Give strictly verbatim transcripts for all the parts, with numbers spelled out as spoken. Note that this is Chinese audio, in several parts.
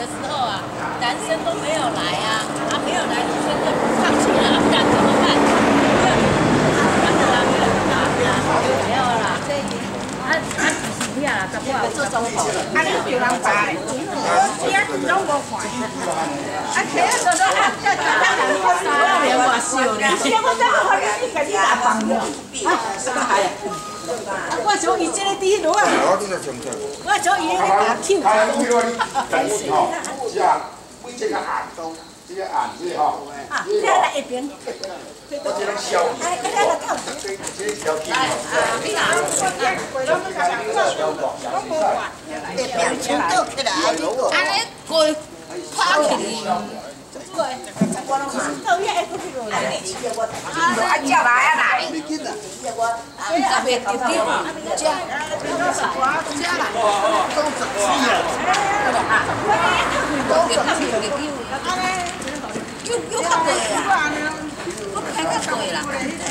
时候啊，男生都没有来啊，啊没有来，女生就放弃了，啊不然怎么办？没有，没有啦，没有啦，没有啦，这啊啊几十片啦，十片做总统了。啊，你有人排，这样子拢无看。啊，其他都都啊，叫叫他人看啥？我连我笑咧，我怎么可能你家己打放了？啊，什么海？我想伊这个底路啊，我想伊那个打跳球。 吼，是啊，每这个案都，这个案子吼。 啊，这来一边。 我这个小鱼， 哎，这个套。 这个小鱼。 来，啊，你拿我这贵了，你看我无管，表情倒起来，安尼贵拍起来。对，我拢是到遐个去落来。啊，叫来啊来！啊，特别特别，加加来，都十四啊！都十四个丢，安尼又又较贵啦，我开较贵啦。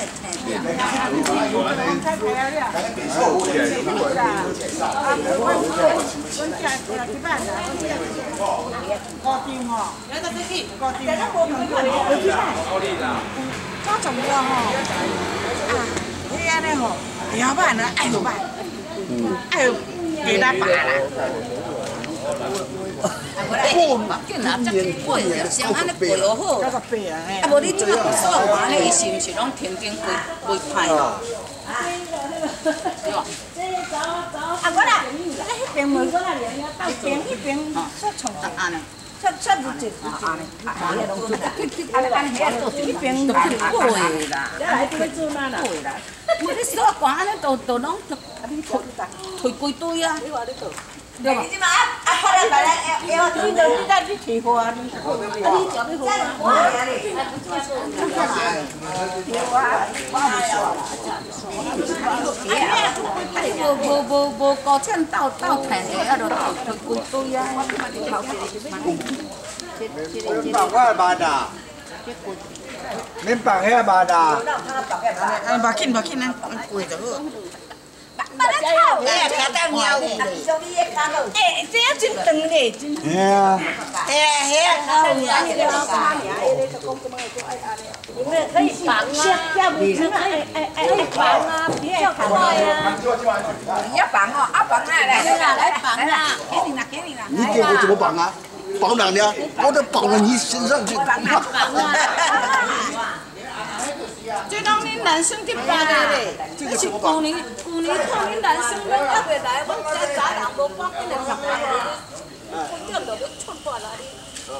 高丁吼，有得自己高丁，有几百？高重要吼，啊，你安尼吼，两百呢，爱五百，爱给他拔啦。啊，见哪只贵了，像安尼贵又好，啊，无你即马不算完呢，伊是毋是拢天天贵贵歹咯？对吧？啊，我啦，咱迄边门，迄边迄边说从安尼，说说如这安尼，安尼拢做啦，安尼安尼遐做，迄边都贵啦，来这边做哪啦？贵啦，无你说讲安尼都都拢推推规堆啊。对吧？你即马啊啊，发来来来，要要，你着你再去提货啊！你啊，你叫你货啊？我啊哩，无无无无高钱斗斗赚的，啊，着就规堆啊！ 放我嘛啦，恁放遐嘛啦？ 啊，无紧无紧，咱贵就好。 把它炒咧，卡到猫去。哎，这样真长咧，真。 嘿啊。 嘿啊嘿啊，烤呀，因为可以绑啊，哎哎哎，可以绑啊，比较快啊。你要绑哦，啊绑啊来，来绑啊，给你啦，给你啦。 你给我怎么绑啊？绑哪呢？我都绑到你身上去。 绑啊绑啊。这拢恁男生去办的嘞，这是旧年旧年看恁男生拢还袂来，阮这早人无绑，恁就上来了，我点就要出发啦哩。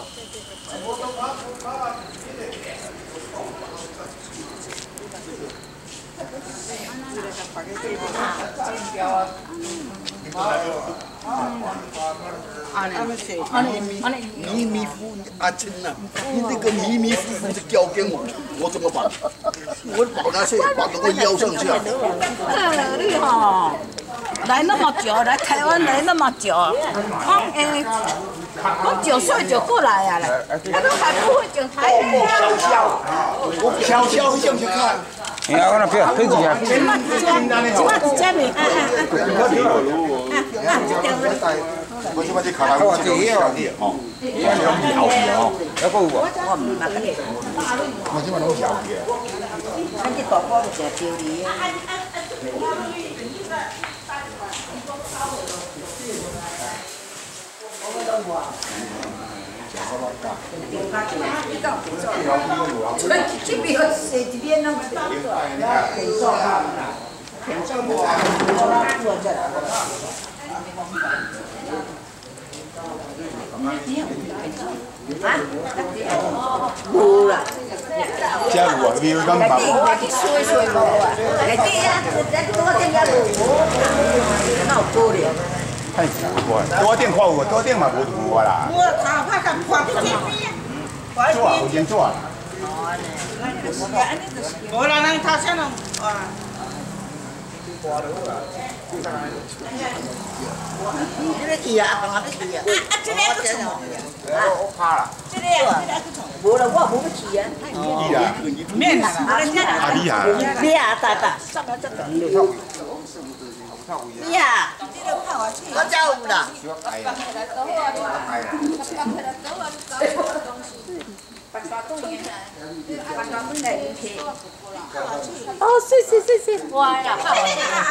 安尼，安尼，安尼，迷迷糊阿珍呐，你那个迷迷糊糊的交给我，我怎么绑？我绑那些，绑到我腰上去啊！ 呃，你吼来那么久，来台湾来那么久，我诶，我九岁就过来啊啦，我都还不会讲台语。 我悄悄进去看。 哎呀，我那不要飞机啊！ 今麦只今麦只面，啊啊啊！啊啊，这条路。 我即摆去卡拉屋这个小弟吼，我两条去吼， 还够无？ 我唔捌个。 我即摆拢小弟。 咱去大埔就食钓鱼啊。这边是这边那么大无啦， 加入啊，你要咁办？ 我去吹吹无啊，内底啊，咱多点也无，哪有可能？ 太苦了，多点看有，多点嘛无苦啦。 我头拍甲看去这边， 做啊，有钱做啊。 无啦，咱头先拢啊。 这个去啊，阿公阿要去啊。啊啊，这个去创。 我怕啦。 这个啊，这个去创。无啦，我无要去啊。 你啦， 免啦， 阿你啊。 你啊，大大，上来这个。你啊，我才有啦。 啊。 小改啊， 来多啊，你改啊。 刚回来多啊，你搞什么东西？把抓动起来，把抓动来一起。哦，是是是是，乖啦，好啦。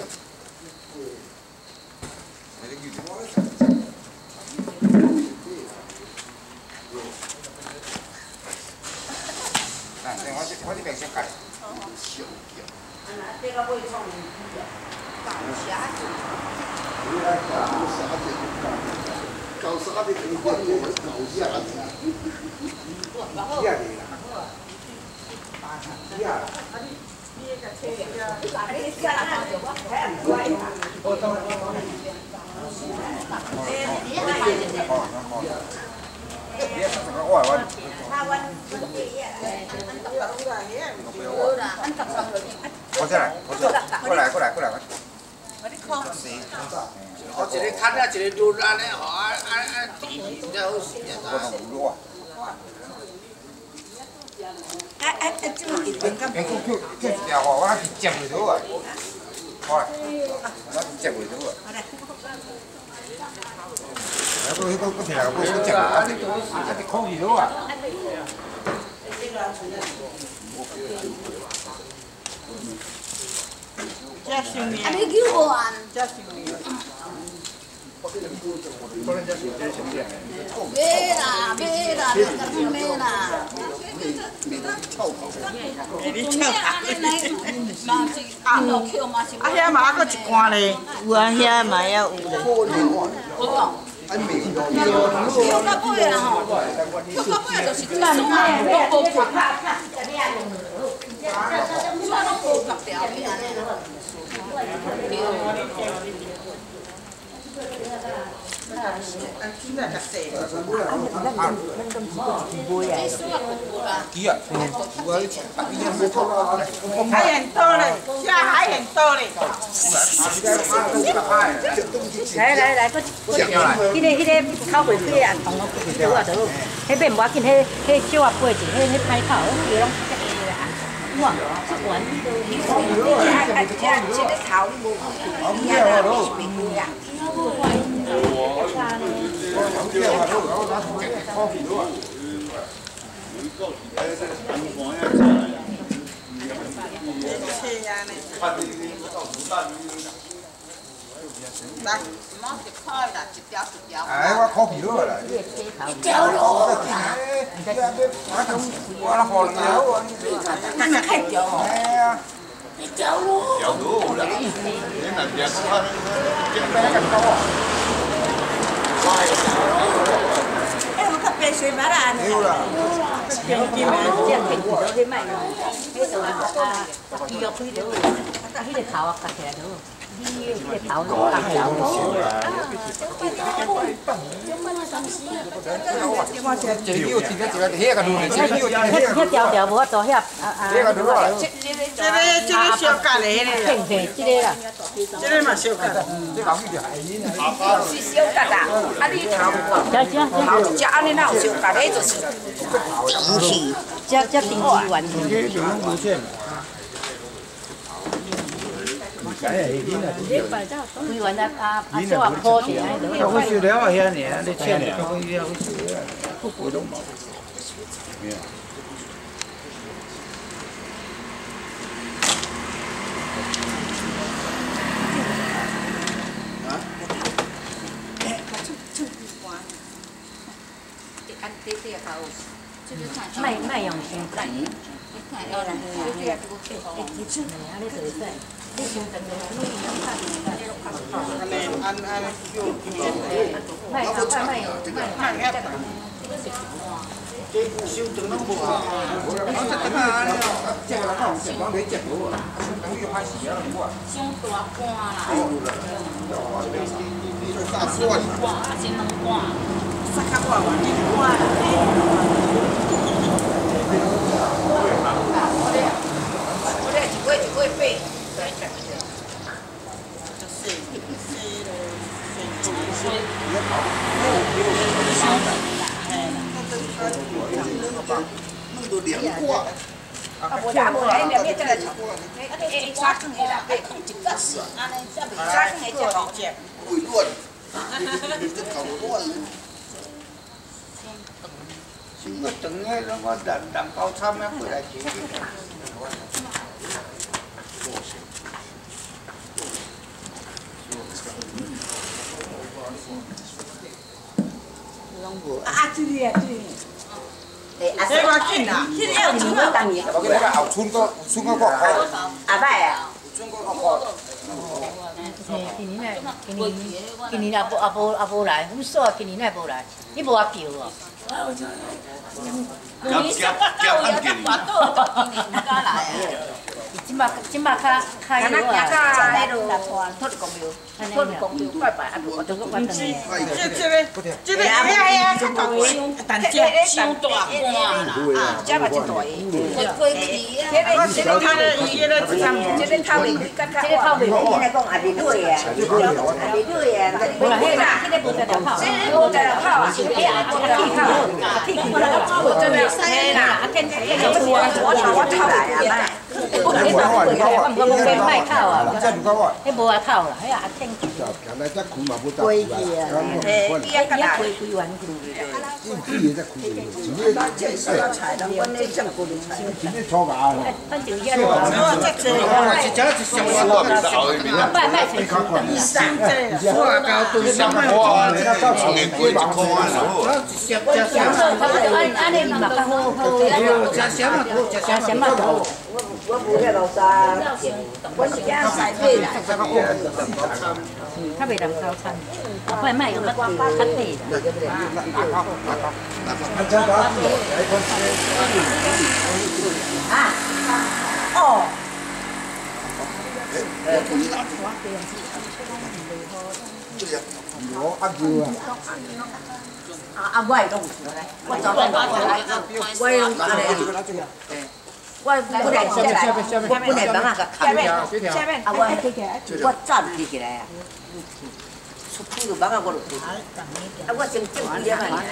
来，我这我这边先改。 这个会创意的，搞啥子？ 搞啥的？搞啥的？这样的啦。这样。 过来，过来，过来，过来。 我一个砍啊，一个抡安尼吼，啊啊啊，地形了好势啊。 哎哎哎，这个一边干。 哎，叫叫叫一条吼，我去接袂到啊。好，我接袂到啊。哎，我我我听来，我我接袂到，啊，你控制到啊。 这生意， 啊，你叫我啊？ 这生意。 买啦买啦，你赶紧买啦！ 你跳啊，你来嘛是啊，落口嘛是。 啊，遐嘛还佫一罐咧，有啊，遐嘛还有咧。 我讲。跳到尾啊吼，跳到尾就是最爽啊，都无拍拍拍，啥拢无拍掉去安尼。 鸡啊， 海很多嘞，现在海很多嘞。 来来来，搁搁，迄个迄个烤袂起啊，同我几条啊就好。迄边无要紧，迄迄少啊八钱，迄迄歹烤，迄个拢遮个啦。哇，这碗你都你讲，你啊啊，这这个烤你无看，你啊啊，面面呀。 来， 毛一块啦，一条一条。 哎，我烤皮肉啦。 一条肉。 我那好了，我那那太条哦。 哎呀， 一条肉。 条肉啦，你那边看，这边那个高啊。 哎，我看白水马啦。 没有啦。 这样骗子都去卖，迄种啊啊，鱼肉开着，啊，迄个头啊夹起来着，你迄个头拢夹条哦。 这个有听得这个这个路，这个有听得这个。 迄条条无法度遐啊啊。 这个路啊。 这个这个小干的迄个， 骗骗，这个啦， 这个嘛小干。 这老几条？ 是小格啦，啊你头行行行， 头只安尼哪有小格咧？就是顶起。 这这顶级完全。规完啊啊啊，少啊铺起来就。 我收了啊，遐尔，你欠的，我以后收了，我都冇。 卖卖用伤大，你看要来，这个会会几寸的，安尼就会使。你伤长的，你用看安尼安安叫卖卖卖卖卖卖这个。 收长拢无啊。 我这点啊，这个讲是讲你接到啊，等于拍戏啊，我啊。 伤大罐啦。 大蒜。 罐啊，是两罐。 三卡罐嘛，一罐啦。 我这一月一月八。 弄到两挂。 啊，无啦无啦，伊面面再来炒。哎哎，炒汤的啦，哎，一个是安尼，这袂炒汤的这吼。 会乱。 你这搞乱了。先个等下，让我人人包餐咩过来吃。 啊，这里啊，这里。 诶，啊， 这我紧啦，这里有钱我当年。 我记得后村个村个国开， 阿伯啊。 村个国开。 今年来，今年今年也无也无也无来，阮嫂今年来无来，你无我叫哦。 今年上我到呀，才跋倒，今年才来啊。 即马即马较较敢若行到迄落落土地公庙，土地公庙拜拜，啊无我都我等下。 这这边，这边哎呀呀，这大位，但这伤大官啦，这嘛真大个，飞机啊，这个他的这个这个头面甲甲，这个头面你来讲也袂对啊，也袂对啊，无啦，迄个迄个无在条跑，无在条跑啊，哎呀，无在条跑，屁股啦，真的，嘿啦，天天天天我我我我头来啊，我我我我我变卖口啊，迄无啊口啦，迄啊天。 原来只苦嘛不大。 飞机啊， 诶，伊啊， 伊啊飞飞完去。 这也在苦，今天这是菜的，我那正过的菜，今天炒饭。 反正遐落， 我这这， 一家子香我不少的面啊。 拜拜才出等第三这， 我高对香哇，这个炒面贵一块了。 安安尼嘛较好好。 哎呦，加咸嘛多，加咸嘛多。 我无迄路衫，我是惊晒退来。 较袂当高餐，后摆卖个较较低啊，哦。 我阿舅啊。 啊啊，我会弄出来，我早晚弄出来，我会弄出来。我本来下来，我本来帮啊个砍掉，啊我我早就起来啊，出去就帮啊我就去，啊我先整几点啊。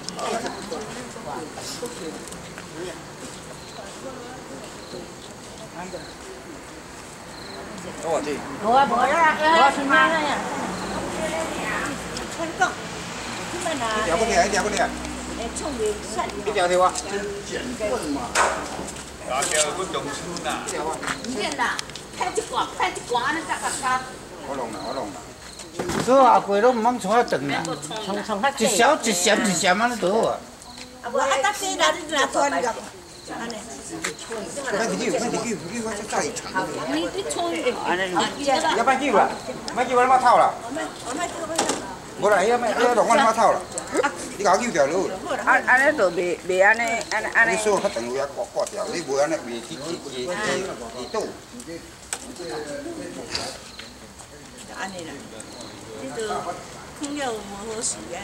我这。 无啊无啦，我出妈呀。 春讲，你们啊， 一条不条，一条不条。 诶，冲袂散。 一条条啊。 捡棍嘛。 大条我中村呐。 唔见啦，看一挂，看一挂，安尼夹夹夹。 我弄啦，我弄啦。 做阿贵都唔通从遐长啦， 从从较一小一闪一闪安尼就好啊。 啊无啊，搭车啦，你拿拖你个，安尼。 快点去，快点去，快点我再长。 你你冲， 安尼。 要卖酒啦，卖酒我他妈套啦。无啦，要卖要弄我他妈套啦。你搞酒掉落。 啊安尼就袂袂安尼，安尼安尼。 你手较长有遐挂挂掉，你无安尼袂去去去去倒。 安尼啦，你就放了无好势啊。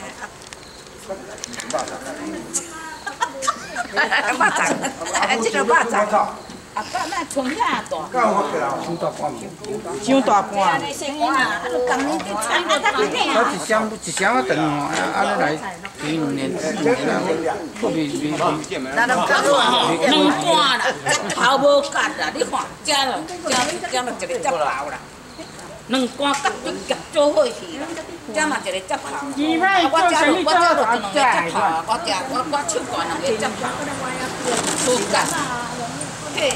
肉粽，这个肉粽，啊，爸那从遐大， 伤大罐， 安尼细碗啊，啊，就讲你这菜啊，他肯定我啊。 一箱一箱啊长哦，安尼来几两年，四年啦，特别别别。 那都讲吼，两罐啦，头无夹啦，你看，这了，这这了一个接头啦，两罐夹就夹做伙去啦，这嘛一个接头，我这了我这了就两个接头，我这我我手干两个接头，粗干，嘿，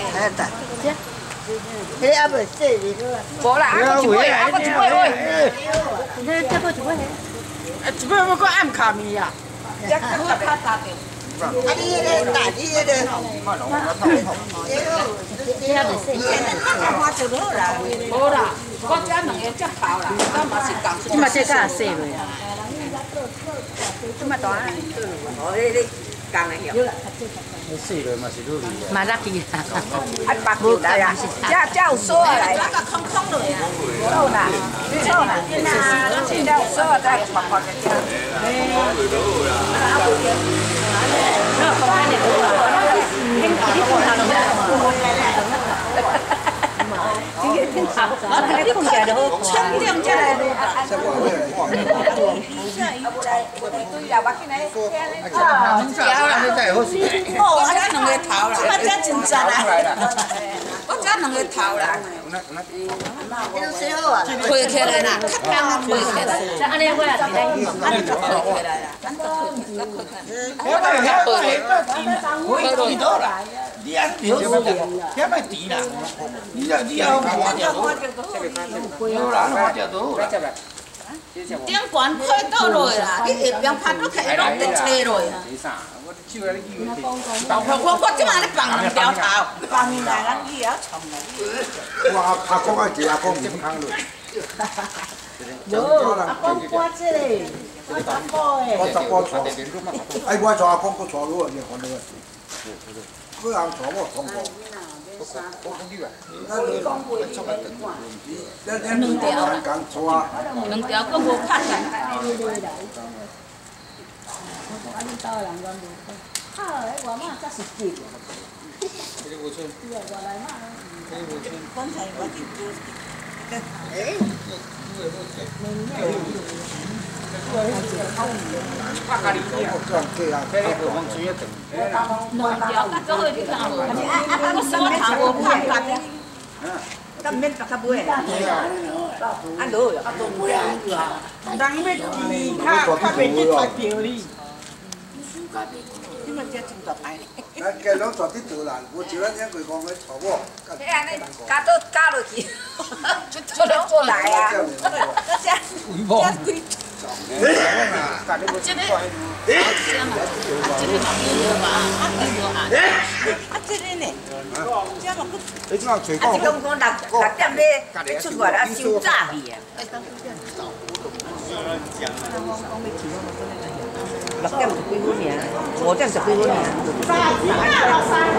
迄还袂细哩， 无啦，还佫一尾，还佫一尾尾， 你这这个一尾啊一尾要搁暗卡咪啊。 这个较较大条。 啊，你迄个大，你迄个， 这还袂细。 花就好啦。 无啦，我这两个接头啦，我嘛是共。 即嘛这较细袂啊？ 这么大，哦，你你共个晓。 细了嘛是愈厉害。 嘛拉皮啦。 啊，白球来啊，这这有锁来啦，空空落啊，错啦，错啦，那现在有锁在白白的这。 那放安尼好啊，你你放下落你个天头，你放起来就好看。 冲点这来，啊，无来无来对啦，我今日啊， 这样安尼才好势。 哦，啊，两个头啦，我这真赞啦，我这咱两个头啦，推起来啦，较重啊推起来。 这安尼我也是咧， 安尼就推起来啦，咱就推起来，推起来。 我一到啦，你安表示遐卖甜啦，你这你要花掉多，有啦，花掉多。 顶悬推倒落啦，你下边拍落去，拢得切落啊。我我即马咧放两条头，放面来咱鱼也冲啦。 我阿公爱食阿公面康落。 无，阿公我这个，我十包诶。 我十包错，哎，我错阿公，我错落，你看到个。佢人錯我同我，我講啲啊，一一兩條咁錯啊， 兩條佫無拍緊。 安尼兜人講無拍，拍咧外媽才是勁。 剛才我見到。 拍咖喱雞啊，喺呢度往轉一定。 兩條較做伙就較好，啊啊！我手頭無拍緊。 咁免白卡杯啊！啊落啊，都杯啊！人要記，較較袂記錯掉你。你咪只真大牌。 咱家兩坐啲條欄，我照咱一句講佢錯喎。 你安尼加到加落去，做做做來啊！ 回報。 這個，啊，這個這個嘛，有嘛，啊，有啊。 啊，這個呢？這個你點解隨啊，這個我六六點咧，你出外啦，收炸去啊！六點十幾分爾，五點十幾分爾。